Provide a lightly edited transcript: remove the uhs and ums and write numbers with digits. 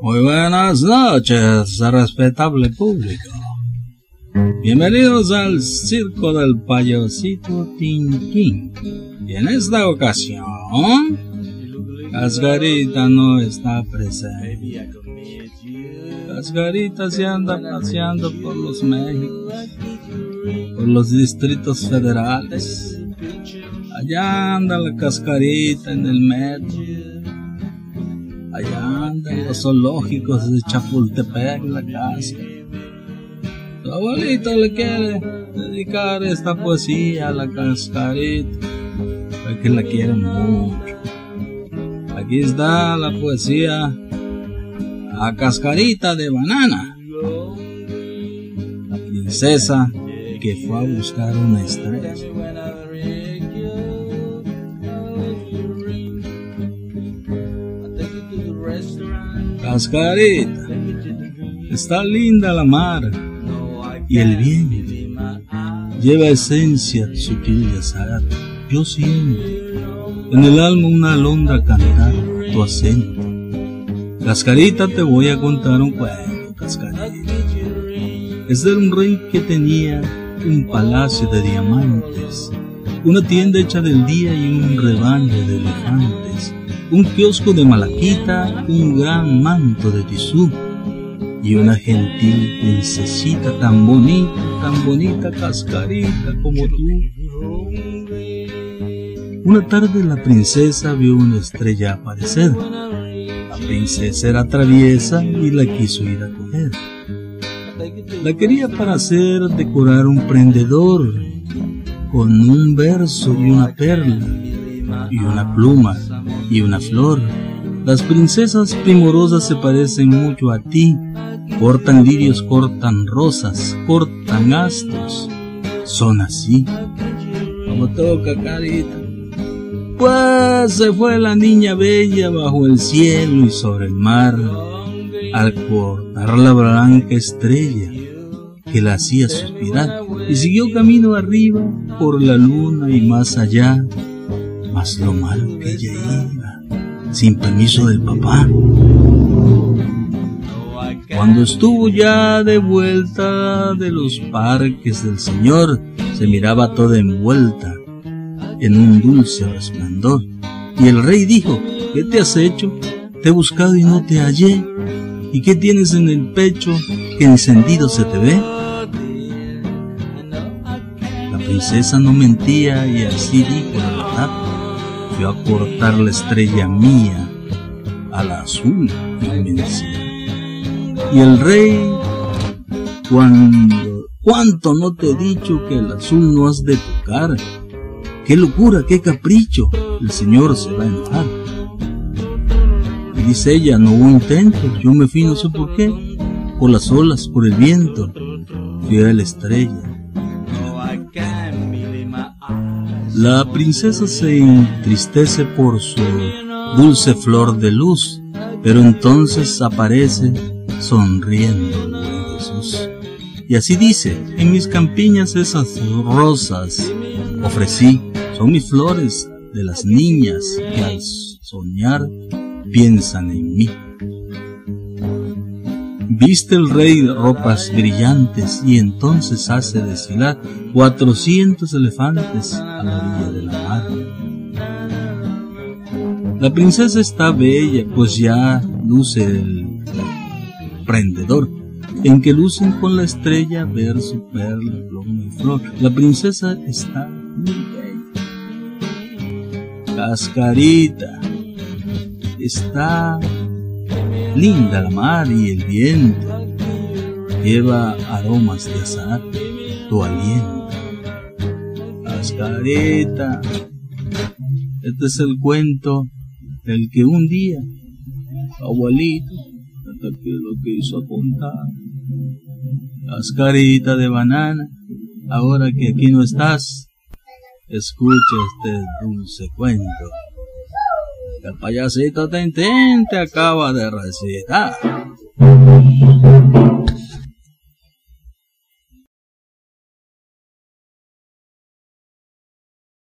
Muy buenas noches, respetable público. Bienvenidos al circo del payasito Tintín. Y en esta ocasión, Cascarita no está presente. Cascarita se anda paseando por los Méxicos, por los distritos federales. Allá anda la Cascarita en el metro. Allá andan los zoológicos de Chapultepec, la casa. Su abuelito le quiere dedicar esta poesía a la Cascarita, porque la quiere mucho. Aquí está la poesía a Cascarita de Banana, la princesa que fue a buscar una estrella. Cascarita, está linda la mar y el viento lleva esencia sutil de azar. Yo siento en el alma una alondra cantar tu acento. Cascarita, te voy a contar un cuento, Cascarita. Es de un rey que tenía un palacio de diamantes, una tienda hecha del día y un rebaño de elefantes, un kiosco de malaquita, un gran manto de tisú y una gentil princesita tan bonita, Cascarita, como tú. Una tarde la princesa vio una estrella aparecer. La princesa era traviesa y la quiso ir a coger. La quería para hacer decorar un prendedor con un verso y una perla y una pluma y una flor. Las princesas primorosas se parecen mucho a ti. Cortan lirios, cortan rosas, cortan astros. Son así como toca, Carita. Pues se fue la niña bella bajo el cielo y sobre el mar, al cortar la blanca estrella que la hacía suspirar, y siguió camino arriba por la luna y más allá. Mas lo malo que ella iba sin permiso del papá. Cuando estuvo ya de vuelta de los parques del Señor, se miraba toda envuelta en un dulce resplandor. Y el rey dijo: ¿qué te has hecho? Te he buscado y no te hallé. ¿Y qué tienes en el pecho que encendido se te ve? La princesa no mentía y así dijo la verdad. Fui a cortar la estrella mía a la azul inmensidad. Y el rey, ¿cuánto no te he dicho que el azul no has de tocar? ¡Qué locura, qué capricho! El señor se va a enojar. Y dice ella: no hubo intento, yo me fui no sé por qué, por las olas, por el viento, fui a la estrella. La princesa se entristece por su dulce flor de luz, pero entonces aparece sonriendo el buen Jesús. Y así dice: en mis campiñas esas rosas ofrecí, son mis flores de las niñas que al soñar piensan en mí. Viste el rey ropas brillantes y entonces hace desfilar 400 elefantes a la orilla de la mar. La princesa está bella, pues ya luce el prendedor, en que lucen con la estrella verso, perla, pluma y flor. La princesa está muy bella. Cascarita, está linda la mar y el viento, lleva aromas de azahar, tu aliento. Cascarita, este es el cuento del que un día abuelito hasta que lo quiso contar. Cascarita de Banana, ahora que aquí no estás, escucha este dulce cuento que el payasito Tintín te acaba de recitar.